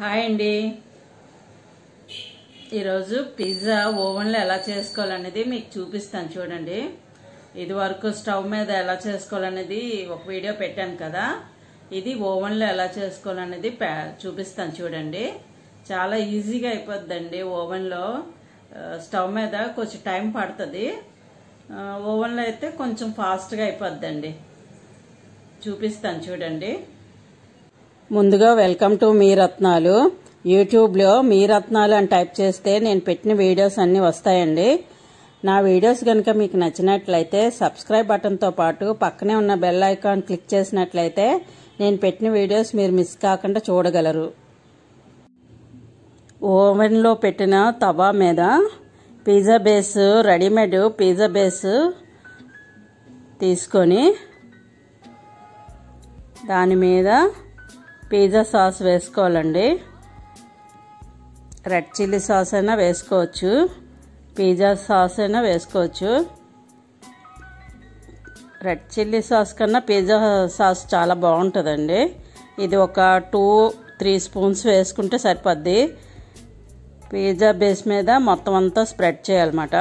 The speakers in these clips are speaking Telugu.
హాయ్ అండి. ఈరోజు పిజ్జా ఓవెన్లో ఎలా చేసుకోవాలనేది మీకు చూపిస్తాను చూడండి. ఇది వరకు స్టవ్ మీద ఎలా చేసుకోవాలనేది ఒక వీడియో పెట్టాను కదా, ఇది ఓవెన్లో ఎలా చేసుకోవాలనేది చూపిస్తాను చూడండి. చాలా ఈజీగా అయిపోద్దండి. ఓవెన్లో స్టవ్ మీద కొంచెం టైం పడుతుంది, ఓవెన్లో అయితే కొంచెం ఫాస్ట్గా అయిపోద్దండి. చూపిస్తాను చూడండి. ముందుగా వెల్కమ్ టు మీ రత్నాలు. యూట్యూబ్లో మీ రత్నాలు అని టైప్ చేస్తే నేను పెట్టిన వీడియోస్ అన్నీ వస్తాయండి. నా వీడియోస్ కనుక మీకు నచ్చినట్లయితే సబ్స్క్రైబ్ బటన్తో పాటు పక్కనే ఉన్న బెల్ ఐకాన్ క్లిక్ చేసినట్లయితే నేను పెట్టిన వీడియోస్ మీరు మిస్ కాకుండా చూడగలరు. ఓవెన్లో పెట్టిన తవా మీద pizza base, readymade pizza base తీసుకొని దాని మీద పిజ్జా సాస్ వేసుకోవాలండి. రెడ్ చిల్లీ సాస్ అయినా వేసుకోవచ్చు, పిజ్జా సాస్ అయినా వేసుకోవచ్చు. రెడ్ చిల్లీ సాస్ కన్నా పిజ్జా సాస్ చాలా బాగుంటుందండి. ఇది ఒక 2-3 స్పూన్స్ వేసుకుంటే సరిపోద్ది. పిజ్జా బేస్ మీద మొత్తం అంతా స్ప్రెడ్ చేయాలన్నమాట.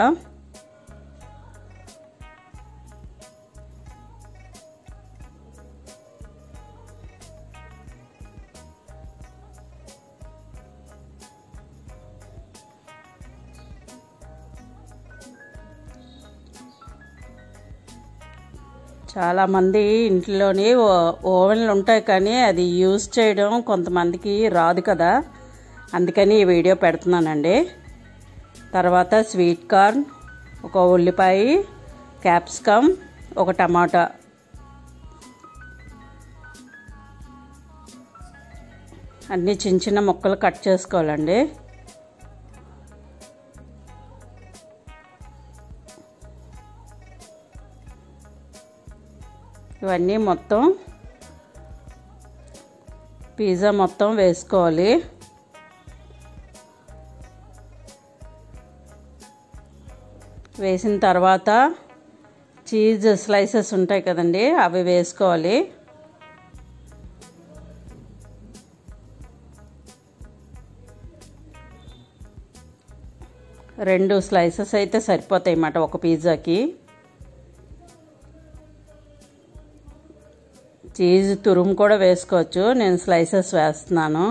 చాలామంది ఇంట్లోని ఓవెన్లు ఉంటాయి కానీ అది యూజ్ చేయడం కొంతమందికి రాదు కదా, అందుకని ఈ వీడియో పెడుతున్నానండి. తర్వాత స్వీట్ కార్న్, ఒక ఉల్లిపాయ, క్యాప్సికమ్, ఒక టమాటా, అన్నీ చిన్న చిన్న ముక్కలు కట్ చేసుకోవాలండి. ఇవన్నీ మొత్తం పిజ్జా మొత్తం వేసుకోవాలి. వేసిన తర్వాత చీజ్ స్లైసెస్ ఉంటాయి కదండి, అవి వేసుకోవాలి. రెండు స్లైసెస్ అయితే సరిపోతాయి అన్నమాట ఒక పిజ్జాకి. చీజ్ తురుము కూడా వేసుకోవచ్చు, నేను స్లైసెస్ వేస్తున్నాను.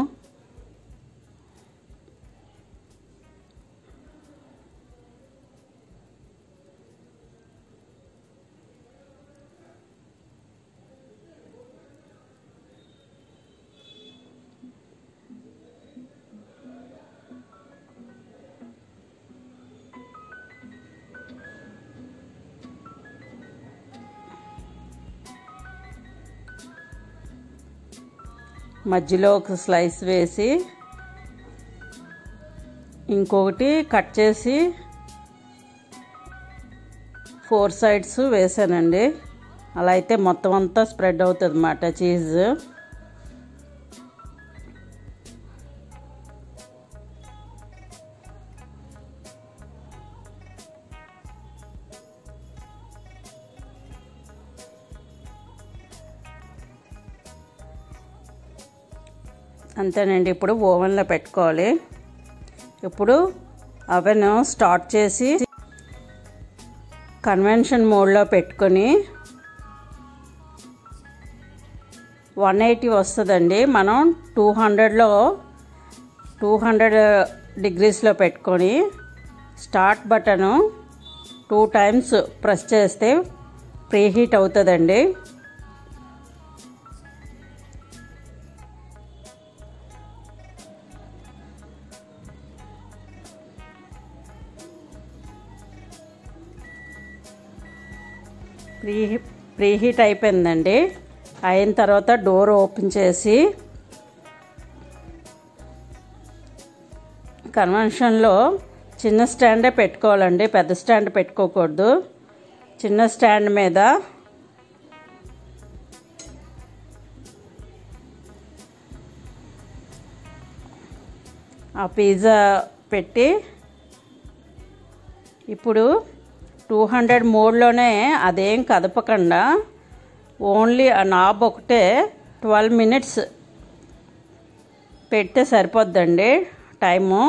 మధ్యలో ఒక స్లైస్ వేసి ఇంకొకటి కట్ చేసి 4 సైడ్స్ వేసానండి. అలా అయితే మొత్తం అంతా స్ప్రెడ్ అవుతుంది అన్నమాట చీజ్. అంతేనండి. ఇప్పుడు ఓవెన్లో పెట్టుకోవాలి. ఇప్పుడు అవెన్ స్టార్ట్ చేసి కన్వెన్షన్ మోడ్లో పెట్టుకొని 180 వస్తుందండి. మనం 200 డిగ్రీస్లో పెట్టుకొని స్టార్ట్ బటను 2 టైమ్స్ ప్రెస్ చేస్తే ప్రీహీట్ అవుతుందండి. ప్రీహీట్ అయిపోయిందండి. అయిన తర్వాత డోర్ ఓపెన్ చేసి కన్వెన్షన్లో చిన్న స్టాండే పెట్టుకోవాలండి, పెద్ద స్టాండ్ పెట్టుకోకూడదు. చిన్న స్టాండ్ మీద ఆ పిజ్జా పెట్టి ఇప్పుడు 200 మోడ్లోనే అదేం కదపకుండా ఓన్లీ ఆ నాబ్ ఒకటే 12 మినిట్స్ పెడితే సరిపోద్దండి టైము.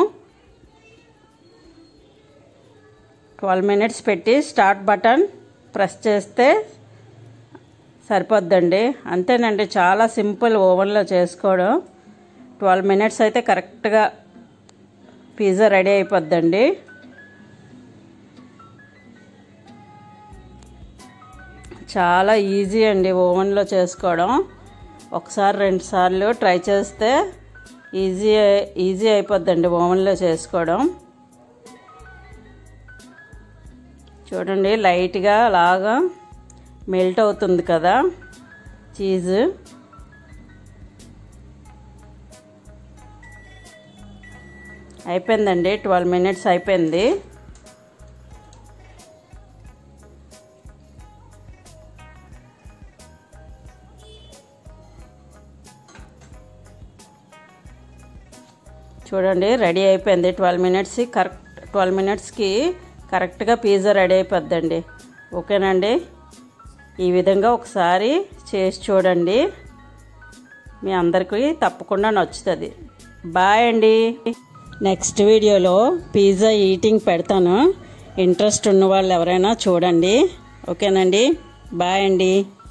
12 minutes పెట్టి స్టార్ట్ బటన్ ప్రెస్ చేస్తే సరిపోద్దండి. అంతేనండి, చాలా సింపుల్ ఓవెన్లో చేసుకోవడం. 12 minutes అయితే కరెక్ట్గా పిజ్జా రెడీ అయిపోద్దండి. చాలా ఈజీ అండి ఓవెన్లో చేసుకోవడం. ఒకసారి 2 సార్లు ట్రై చేస్తే ఈజీ అయిపోద్దండి ఓవెన్లో చేసుకోవడం. చూడండి, లైట్గా అలాగా మెల్ట్ అవుతుంది కదా చీజ్. అయిపోయిందండి, 12 minutes అయిపోయింది. చూడండి, రెడీ అయిపోయింది. 12 minutes కరెక్ట్ 12 minutesకి కరెక్ట్గా పిజ్జా రెడీ అయిపోద్దండి. ఓకేనండి, ఈ విధంగా ఒకసారి చేసి చూడండి, మీ అందరికీ తప్పకుండా నచ్చుతుంది. బాయ్ అండి. నెక్స్ట్ వీడియోలో పిజ్జా ఈటింగ్ పెడతాను. ఇంట్రెస్ట్ ఉన్న వాళ్ళు ఎవరైనా చూడండి. ఓకేనండి, బాయ్ అండి.